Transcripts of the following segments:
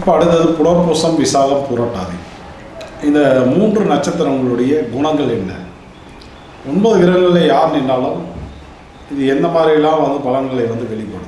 இப்போ அடுத்தது புனர்பூசம், விசாகம், பூரட்டாதி. இந்த 3 நட்சத்திரங்களுடைய குணங்கள் என்ன? 9 கிரகங்களில் யார் நின்றாலும் இது எந்த மாதிரிலாம் வந்து பலன்களை வந்து வெளிப்படுத்தும்.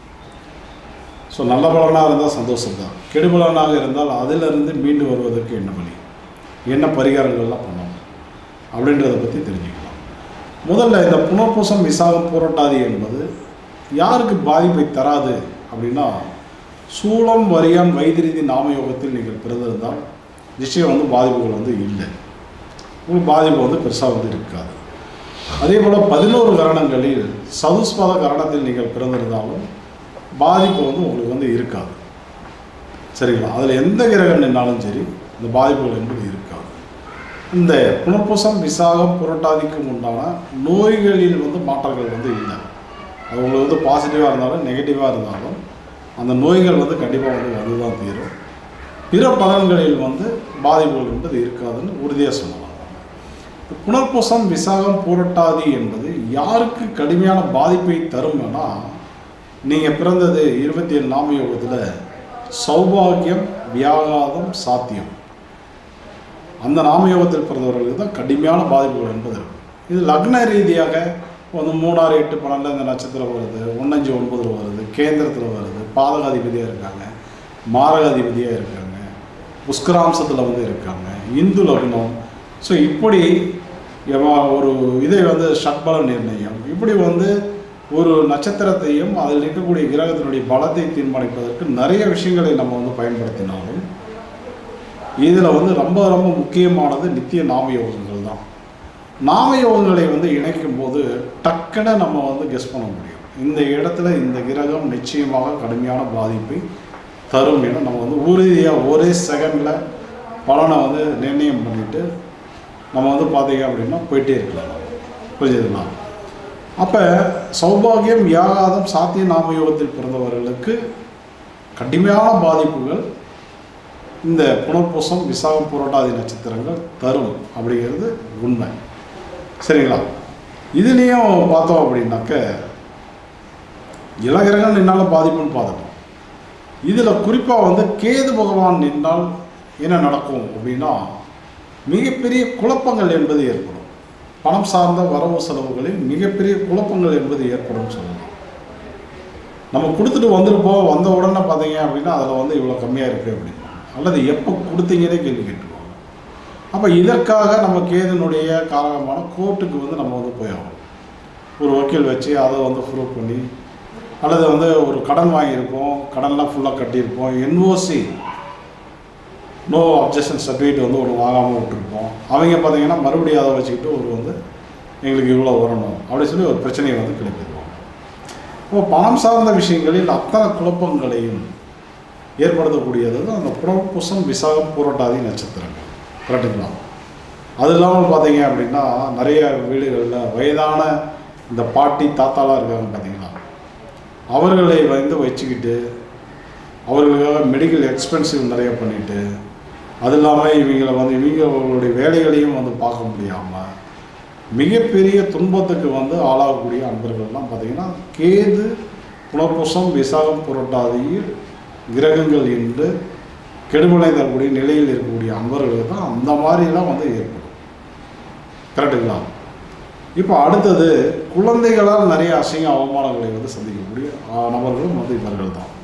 ஸோ நல்ல பலனாக இருந்தால் சந்தோஷம்தான், கெடுபலனாக இருந்தால் அதிலிருந்து மீண்டு வருவதற்கு என்ன வழி, என்ன பரிகாரங்கள்லாம் பண்ணணும் அப்படின்றத பற்றி தெரிஞ்சுக்கலாம். முதல்ல இந்த புனர்பூசம், விசாகம், பூரட்டாதி என்பது யாருக்கு பாதிப்பை தராது அப்படின்னா, சூலம், வரியான், வைதிரிதி நாமயோகத்தில் நீங்கள் பிறந்திருந்தால் நிச்சயம் வந்து பாதிப்புகள் வந்து இல்லை, உங்களுக்கு பாதிப்பு வந்து பெருசாக வந்து இருக்காது. அதே போல் 11 கரணங்களில் சதுஸ்பத கரணத்தில் நீங்கள் பிறந்திருந்தாலும் பாதிப்பு வந்து உங்களுக்கு வந்து இருக்காது. சரிங்களா? அதில் எந்த கிரகம் நின்னாலும் சரி இந்த பாதிப்புகள் என்பது இருக்காது. இந்த புனர்பூசம், விசாகம், புரட்டாதிக்கும் உண்டான நோய்களில் வந்து மாற்றங்கள் வந்து இல்லை. அது உங்களுக்கு வந்து பாசிட்டிவாக இருந்தாலும் நெகட்டிவாக இருந்தாலும் அந்த நோய்கள் வந்து கண்டிப்பாக வந்து தான் தீரும். பிற பலன்களில் வந்து பாதிப்புகள் என்பது இருக்காதுன்னு உறுதியாக சொல்லலாம். புனர்பூசம், விசாகம், பூரட்டாதி என்பது யாருக்கு கடுமையான பாதிப்பை தரும்னா, நீங்கள் பிறந்தது 27 நாமயோகத்தில் சௌபாகியம், வியாகாதம், சாத்தியம், அந்த நாமயோகத்தில் பிறந்தவர்களுக்கு தான் கடுமையான பாதிப்புகள் என்பது இருக்கும். இது லக்ன ரீதியாக வந்து 3, 6, 8, 12 இந்த நட்சத்திரம் வருது, 1, 5, 9 வருது, கேந்திரத்தில் வருது, பாதகாதிபதியாக இருக்காங்க, மாரகாதிபதியாக இருக்காங்க, புஷ்கராம்சத்தில் வந்து இருக்காங்க, இந்து லக்னம். ஸோ இப்படி ஒரு இதை வந்து ஷட்பல நிர்ணயம், இப்படி வந்து ஒரு நட்சத்திரத்தையும் அதில் இருக்கக்கூடிய கிரகத்தினுடைய பலத்தை தீர்மானிப்பதற்கு நிறைய விஷயங்களை நம்ம வந்து பயன்படுத்தினாலும் இதில் வந்து ரொம்ப ரொம்ப முக்கியமானது நித்திய நாமயோகங்கள் தான். நாமயோகங்களை வந்து இணைக்கும் போது டக்குன்னு நம்ம வந்து கெஸ் பண்ண முடியும், இந்த இடத்துல இந்த கிரகம் நிச்சயமாக கடுமையான பாதிப்பை தரும் என நம்ம வந்து உறுதியாக ஒரே செகண்டில் பலனை வந்து நிர்ணயம் பண்ணிவிட்டு நம்ம வந்து பார்த்தீங்க அப்படின்னா போயிட்டே இருக்கலாம். புரிஞ்சுதுங்களா? அப்போ சௌபாகியம், வியாகாதம், சாத்திய நாமயோகத்தில் பிறந்தவர்களுக்கு கடுமையான பாதிப்புகள் இந்த புனர்பூசம், விசாகம், பூரட்டாதி நட்சத்திரங்கள் தரும் அப்படிங்கிறது உண்மை. சரிங்களா? இதுலேயும் பார்த்தோம் அப்படின்னாக்க இளகிரகம் நின்னாலும் பாதிப்புன்னு பார்த்துட்டோம். இதில் குறிப்பாக வந்து கேது பகவான் நின்றால் என்ன நடக்கும் அப்படின்னா, மிகப்பெரிய குழப்பங்கள் என்பது ஏற்படும். பணம் சார்ந்த வரவு செலவுகளில் மிகப்பெரிய குழப்பங்கள் என்பது ஏற்படும் சொல்லலாம். நம்ம கொடுத்துட்டு வந்திருப்போம், வந்த உடனே பார்த்தீங்க அப்படின்னா அதில் வந்து இவ்வளோ கம்மியாக இருக்குது அப்படின்னு, அல்லது எப்போ கொடுத்தீங்கன்னே கேள்வி கேட்டுருவாங்க. அப்போ இதற்காக நம்ம கேதுனுடைய காரணமான கோர்ட்டுக்கு வந்து நம்ம வந்து போயாகணும். ஒரு வக்கீல் வச்சு அதை வந்து ப்ரூவ் பண்ணி, அல்லது வந்து ஒரு கடன் வாங்கியிருப்போம், கடன்லாம் ஃபுல்லாக கட்டியிருப்போம், என்ஓசி நோ அப்ஜெக்ஷன் சர்டிஃபிகேட் வந்து ஒன்று வாங்காமல் விட்டுருப்போம். அவங்க பார்த்தீங்கன்னா மறுபடியும் அதை வச்சுக்கிட்டு ஒரு வந்து எங்களுக்கு இவ்வளோ வரணும் அப்படி சொல்லி ஒரு பிரச்சனையை வந்து கிளப்பிடுவோம். இப்போ பணம் சார்ந்த விஷயங்களில் அத்தனை குழப்பங்களையும் ஏற்படுத்தக்கூடியது தான் அந்த புனர்பூசம், விசாகம், பூரட்டாதி நட்சத்திரங்கள். கரெக்டுங்களா? அது இல்லாமல் பார்த்தீங்க அப்படின்னா நிறைய வீடுகளில் வயதான இந்த பாட்டி தாத்தாலாம் இருக்காங்க பார்த்தீங்களா, அவர்களை வந்து வச்சுக்கிட்டு அவர்களுக்காக மெடிக்கல் எக்ஸ்பென்சிவ் நிறைய பண்ணிவிட்டு, அது இல்லாமல் இவங்களுடைய வேலைகளையும் வந்து பார்க்க முடியாமல் மிகப்பெரிய துன்பத்துக்கு வந்து ஆளாகக்கூடிய அன்பர்கள்லாம் பார்த்திங்கன்னா கேது, புனர்பூசம், விசாகம், புரட்டாதியில் கிரகங்கள் என்று கெடுபலை தரக்கூடிய நிலையில் இருக்கக்கூடிய அன்பர்களுக்கு தான் அந்த மாதிரிலாம் வந்து ஏற்படும். கரெக்டுங்களா? இப்போ அடுத்தது குழந்தைகளால் நிறைய அசிங்க அவமானங்களை வந்து சந்திக்கக்கூடிய நபர்களும் வந்து இவர்கள் தான்.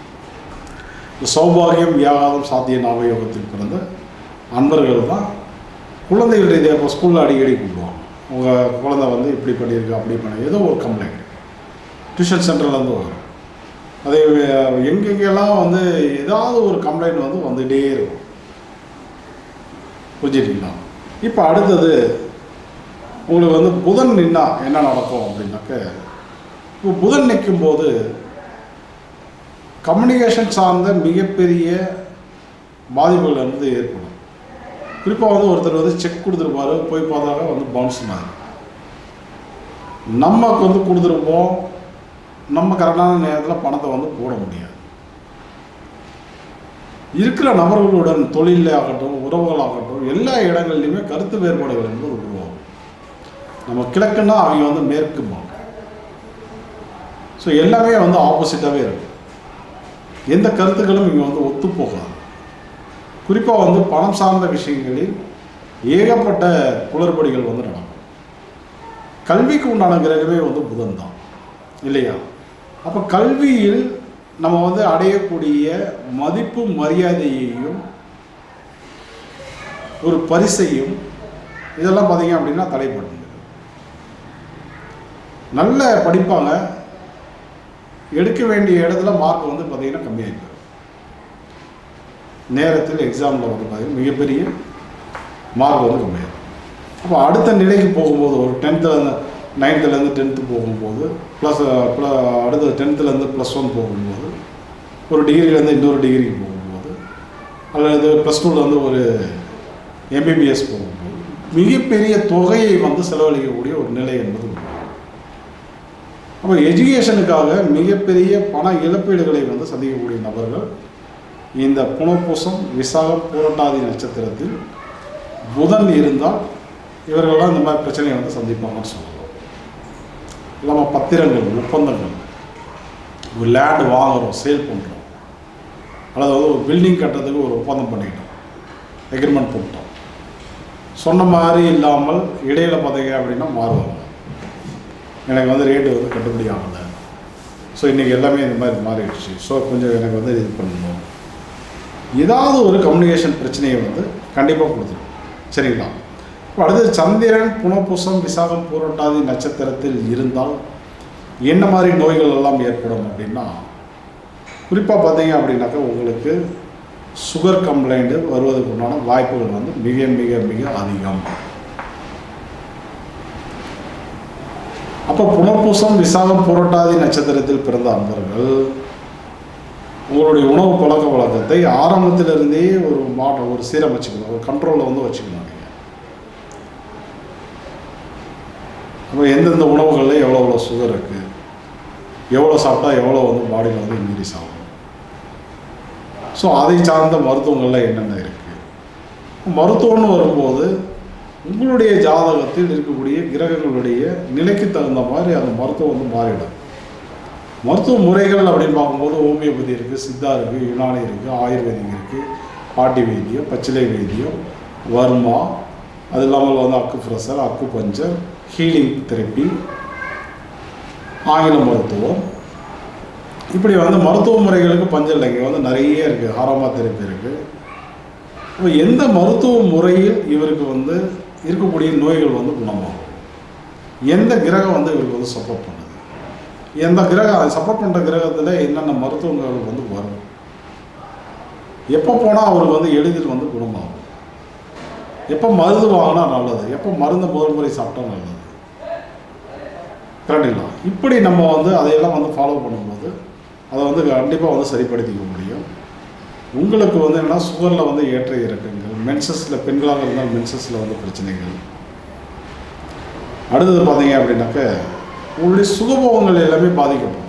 சௌபாகியம், வியாகாதம், சாத்திய நாமயோகத்தில் பிறந்த அன்பர்கள் தான் குழந்தைகள் ரீதியாக இப்போ ஸ்கூலில் அடிக்கடி கூப்பிடுவாங்க. உங்கள் குழந்தை வந்து இப்படி பண்ணியிருக்கு, அப்படி பண்ணி ஏதோ ஒரு கம்ப்ளைண்ட் டியூஷன் சென்டர்லேருந்து வரும். அதே எங்கெங்கெல்லாம் வந்து ஏதாவது ஒரு கம்ப்ளைண்ட் வந்து வந்துகிட்டே இருக்கும். புரிஞ்சுட்டீங்களா? இப்போ அடுத்தது உங்களுக்கு வந்து புதன் நின்னா என்ன நடக்கும் அப்படின்னாக்க, இப்போ புதன் நிற்கும்போது கம்யூனிகேஷன் சார்ந்த மிகப்பெரிய பாதிப்புகள் வந்து ஏற்படும். குறிப்பாக வந்து ஒருத்தர் வந்து செக் கொடுத்துருப்பாரு, போய் பார்த்தாக்க வந்து பவுன்ஸ்னாரு. நமக்கு வந்து கொடுத்துருப்போம், நம்ம கரெக்டான நேரத்தில் பணத்தை வந்து போட முடியாது. இருக்கிற நபர்களுடன் தொழிலாகட்டும், உறவுகளாகட்டும், எல்லா இடங்கள்லையுமே கருத்து வேறுபாடுகள் என்பது உருவாகும். நம்ம கிழக்குன்னா அவங்க வந்து மேற்கும்பாங்க. ஸோ எல்லாமே வந்து ஆப்போசிட்டாகவே இருக்கும். எந்த கருத்துக்களும் இங்கே வந்து ஒத்துப்போகாது. குறிப்பாக வந்து பணம் சார்ந்த விஷயங்களில் ஏகப்பட்ட குளறுபடிகள் வந்து நடக்கும். கல்விக்கு உண்டான கிரகமே வந்து புதன் தான் இல்லையா? அப்போ கல்வியில் நம்ம வந்து அடையக்கூடிய மதிப்பு மரியாதையையும் ஒரு பரிசையும் இதெல்லாம் பார்த்தீங்க அப்படின்னா தடைப்படுது. நல்ல படிப்பாங்க, எடுக்க வேண்டிய இடத்துல மார்க் வந்து பார்த்தீங்கன்னா கம்மியாகிடும். நேரத்தில் எக்ஸாமில் வந்து பார்த்தீங்கன்னா மிகப்பெரிய மார்க் வந்து கம்மியாகும். அப்போ அடுத்த நிலைக்கு போகும்போது ஒரு 9th 10th போகும்போது அடுத்த 10th +1 போகும்போது, ஒரு டிகிரிலேருந்து இன்னொரு டிகிரிக்கு போகும்போது, அல்லது +2 ஒரு MBBS போகும்போது மிகப்பெரிய தொகையை வந்து செலவழிக்கக்கூடிய ஒரு நிலை என்பது. அப்போ எஜுகேஷனுக்காக மிகப்பெரிய பண இழப்பீடுகளை வந்து சந்திக்கக்கூடிய நபர்கள் இந்த புனர்பூசம், விசாகம், பூரட்டாதி நட்சத்திரத்தில் புதன் இருந்தால் இவர்கள்லாம் இந்த மாதிரி பிரச்சனையை வந்து சந்திப்பாங்கன்னு சொல்லலாம். இல்லாமல் பத்திரங்கள், ஒப்பந்தங்கள், ஒரு லேண்டு வாங்குகிறோம், சேல் பண்ணுறோம், அல்லது வந்து ஒரு பில்டிங் கட்டுறதுக்கு ஒரு ஒப்பந்தம் பண்ணிக்கிட்டோம், எக்ரிமெண்ட் போட்டோம், சொன்ன மாதிரி இல்லாமல் இடையில் பார்த்தீங்க அப்படின்னா மாறுவாங்க. எனக்கு வந்து ரேட்டு வந்து கட்டுப்படி ஆகலை, ஸோ இன்றைக்கி எல்லாமே இந்த மாதிரி மாறிடுச்சு, ஸோ கொஞ்சம் எனக்கு வந்து இது பண்ணணும், ஏதாவது ஒரு கம்யூனிகேஷன் பிரச்சனையை வந்து கண்டிப்பாக கொடுத்துரும். சரிங்களா? இப்போ அடுத்தது சந்திரன் புனர்பூசம், விசாகம், பூரட்டாதி நட்சத்திரத்தில் இருந்தால் என்ன மாதிரி நோய்கள் எல்லாம் ஏற்படும் அப்படின்னா, குறிப்பாக பார்த்தீங்க அப்படின்னாக்கா உங்களுக்கு சுகர் கம்ப்ளைண்ட்டு வருவதற்கு உண்டான வாய்ப்புகள் வந்து மிக மிக மிக அதிகம். அப்போ புனர்பூசம், விசாகம், பூரட்டாதி நட்சத்திரத்தில் பிறந்த அன்பர்கள் உங்களுடைய உணவு பழக்க வழக்கத்தை ஆரம்பத்திலிருந்தே ஒரு மாற்றம், ஒரு சீரமைச்சுக்கணும், ஒரு கண்ட்ரோலில் வந்து வச்சுக்கணும். நீங்கள் அப்போ எந்தெந்த உணவுகளில் எவ்வளோ சுகர் இருக்குது, எவ்வளோ சாப்பிட்டா எவ்வளோ வந்து பாடியில் வந்து இன்க்ரீஸ் ஆகும், ஸோ அதை சார்ந்த மருத்துவங்களில் என்னென்ன இருக்குது. மருத்துவம்னு வரும்போது உங்களுடைய ஜாதகத்தில் இருக்கக்கூடிய கிரகங்களுடைய நிலைக்கு தகுந்த மாதிரி அந்த மருத்துவம் வந்து மாறிடும். மருத்துவ முறைகள் அப்படின்னு பார்க்கும்போது ஹோமியோபதி இருக்குது, சித்தா இருக்குது, யுனானி இருக்குது, ஆயுர்வேதிக் இருக்குது, பாட்டி வைத்தியம், பச்சிலை வைத்தியம், வர்மா, அது இல்லாமல் வந்து அக்குப்ரெஷர், அக்குபஞ்சர், ஹீலிங் தெரப்பி, ஆங்கில மருத்துவம், இப்படி வந்து மருத்துவ முறைகளுக்கு பஞ்சம் இல்லைங்க, வந்து நிறைய இருக்குது. ஆரோமா தெரப்பி இருக்குது. இப்போ எந்த மருத்துவ முறையில் இவருக்கு வந்து இருக்கக்கூடிய நோய்கள் வந்து குணமாகும், எந்த கிரகம் வந்து இவருக்கு வந்து சப்போர்ட் பண்ணுது, எந்த கிரகம் சப்போர்ட் பண்ணுற கிரகத்தில் என்னென்ன மருத்துவங்கள் வந்து வரும், எப்போ போனால் அவருக்கு வந்து எளிதில் வந்து குணமாகும், எப்போ மருந்து வாங்கினா நல்லது, எப்போ மருந்து முதல் முறை சாப்பிட்டா நல்லது, கரெக்டுங்களா? இப்படி நம்ம வந்து அதையெல்லாம் வந்து ஃபாலோ பண்ணும்போது அதை வந்து கண்டிப்பாக வந்து சரிப்படுத்திக்க முடியும். உங்களுக்கு வந்து என்னென்னா சுகரில் வந்து ஏற்ற இறக்கங்கள், மென்சஸில் பெண்களாக இருந்தால் மென்சஸில் வந்து பிரச்சனைகள். அடுத்தது பார்த்தீங்க அப்படின்னாக்க உங்களுடைய சுகபோகங்கள் எல்லாமே பாதிக்கப்படும்.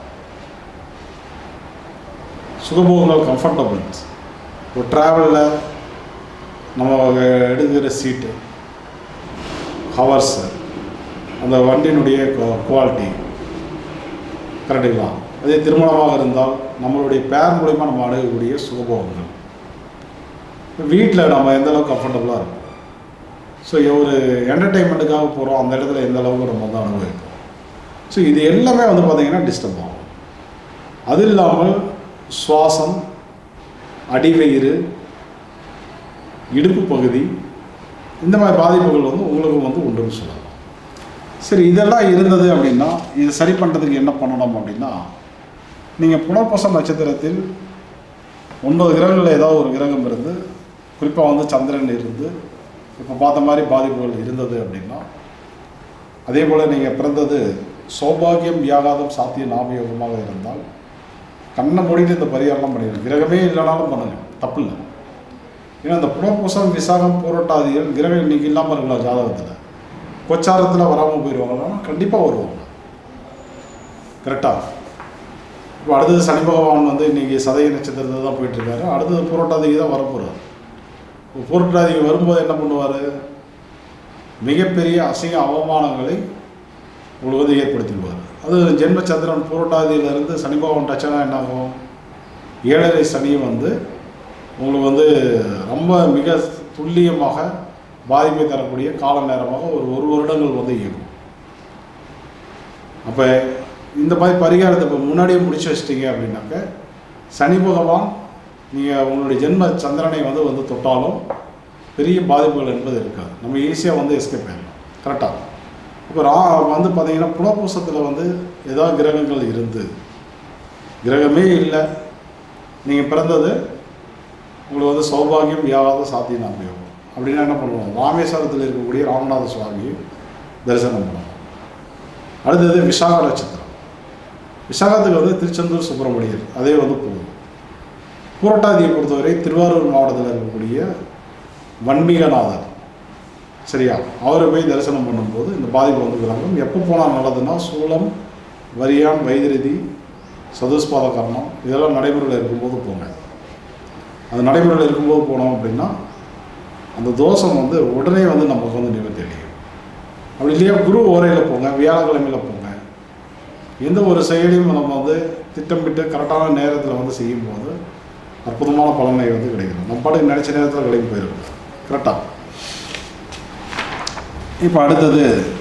சுகபோகங்கள், கம்ஃபர்டபுள்ஸ், ஒரு ட்ராவலில் நம்ம எடுக்கிற சீட்டு, ஹவர்ஸு, அந்த வண்டியினுடைய குவாலிட்டி, கரெக்டுங்களா? அதே திருமணமாக இருந்தால் நம்மளுடைய பேர் மூலிமா நம்ம அடையக்கூடிய சுகபோகங்கள், வீட்டில் நம்ம எந்த அளவுக்கு கம்ஃபர்டபுளாக இருக்கும், ஸோ ஒரு என்டர்டெயின்மெண்ட்டுக்காக போகிறோம், அந்த இடத்துல எந்த அளவுக்கு நம்ம வந்து அனுபவிப்போம், ஸோ இது எல்லாமே வந்து பார்த்திங்கன்னா டிஸ்டர்ப் ஆகும். அது இல்லாமல் சுவாசம், அடிவயிறு, இடுப்பு பகுதி, இந்த மாதிரி பாதிப்புகள் வந்து உங்களுக்கு வந்து உண்டுன்னு சொல்லலாம். சரி, இதெல்லாம் இருந்தது அப்படின்னா இதை சரி பண்ணுறதுக்கு என்ன பண்ணணும் அப்படின்னா, நீங்கள் புனர்பூசம் நட்சத்திரத்தில் 9 கிரகங்களில் ஏதாவது ஒரு கிரகம் இருந்து, குறிப்பாக வந்து சந்திரன் இருந்து இப்போ பார்த்த மாதிரி பாதிப்புகள் இருந்தது அப்படின்னா, அதே போல் நீங்கள் பிறந்தது சௌபாகியம், வியாகாதம், சாத்தியம், நாமயோகமாக இருந்தால் கண்ணை மூடிட்டு இந்த பரிகாரம்லாம் பண்ணிடுங்க. கிரகமே இல்லைனாலும் பண்ணுங்கள், தப்பு இல்லை. ஏன்னா இந்த புனர்பூசம், விசாகம், பூரட்டாதிகள் கிரகம் இன்றைக்கி இல்லாமல் இருக்கலாம் ஜாதகத்தில், கோச்சாரத்தில் வராமல் போயிடுவாங்கன்னா கண்டிப்பாக வருவாங்க, கரெக்டாக. இப்போ அடுத்தது சனி பகவான் வந்து இன்றைக்கி சதய நட்சத்திரத்தில் தான் போயிட்டுருக்காரு, அடுத்தது பூரட்டாதிக்கு தான் வரப்போகிறார். இப்போ பூரட்டாதிக்கு வரும்போது என்ன பண்ணுவார், மிகப்பெரிய அசிங்க அவமானங்களை உங்களுக்கு வந்து ஏற்படுத்திடுவார். அது ஜென்ம சந்திரன் பூரட்டாதியிலேருந்து சனி பகவான் டச்சானா என்னாகும், ஏழரை சனியும் வந்து உங்களுக்கு வந்து ரொம்ப மிக துல்லியமாக பாதிப்பை தரக்கூடிய கால நேரமாக ஒரு வருடங்கள் வந்து இயங்கும். அப்போ இந்த மாதிரி பரிகாரத்தை இப்போ முன்னாடியே முடிச்சு வச்சிட்டிங்க அப்படின்னாக்க சனி பகவான் நீங்கள் உங்களுடைய ஜென்ம சந்திரனை வந்து தொட்டாலும் பெரிய பாதிப்புகள் என்பது இருக்காது. நம்ம ஈஸியாக வந்து எஸ்கேப் ஆகிடலாம். கரெக்டாக. இப்போ வந்து பார்த்தீங்கன்னா புனர்பூசத்தில் வந்து ஏதாவது கிரகங்கள் இருந்து கிரகமே இல்லை, நீங்கள் பிறந்தது உங்களுக்கு வந்து சௌபாகியம் வியாபார சாத்தியம் யோகம் அப்படின்னா என்ன பண்ணுவோம்? ராமேஸ்வரத்தில் இருக்கக்கூடிய ராமநாத சுவாமியை தரிசனம் பண்ணுவோம். அடுத்தது விசாக நட்சத்திரம். விசாகத்துக்கு வந்து திருச்செந்தூர் சுப்பிரமணியர் அதே வந்து போகும். புரட்டாதியை பொறுத்தவரை திருவாரூர் மாவட்டத்தில் இருக்கக்கூடிய வன்மீகநாதர், சரியா, அவரை போய் தரிசனம் பண்ணும்போது இந்த பாதிப்பு வந்து விளங்கும். எப்போ போனால் நல்லதுன்னா சூலம், வரியான், வைத்திருதி, சதுஸ்பாத கர்ணம் இதெல்லாம் நடைமுறையில் இருக்கும்போது போங்க. அது நடைமுறையில் இருக்கும்போது போனோம் அப்படின்னா அந்த தோஷம் வந்து உடனே வந்து நமக்கு வந்து நிவர்த்தி அடையும். அப்படி இல்லையா குரு ஓரையில் போங்க, வியாழக்கிழமையில் போங்க. எந்த ஒரு செயலையும் நம்ம வந்து திட்டமிட்டு கரெக்டான நேரத்தில் வந்து செய்யும்போது அற்புதமான பலனை வந்து கிடைக்கும். நம்ம பாட்டுக்கு நினச்ச நேரத்தில் கிடைக்கும் போயிடும். கரெக்டாக. இப்போ அடுத்தது